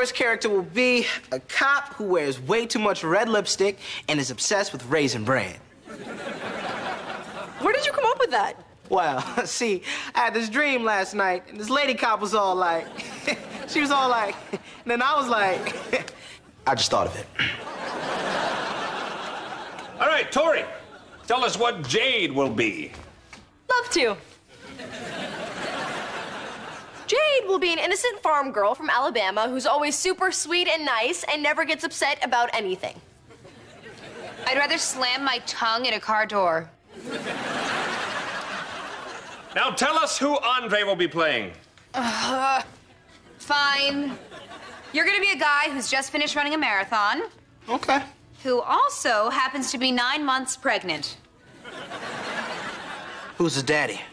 Tori's character will be a cop who wears way too much red lipstick and is obsessed with Raisin Bran. Where did you come up with that? Well, see, I had this dream last night, and this lady cop was all like, she was all like, and then I was like, I just thought of it. All right, Tori, tell us what Jade will be. Love to. Jade will be an innocent farm girl from Alabama who's always super sweet and nice and never gets upset about anything. I'd rather slam my tongue in a car door. Now tell us who André will be playing. Fine. You're gonna be a guy who's just finished running a marathon. Okay. Who also happens to be 9 months pregnant. Who's his daddy?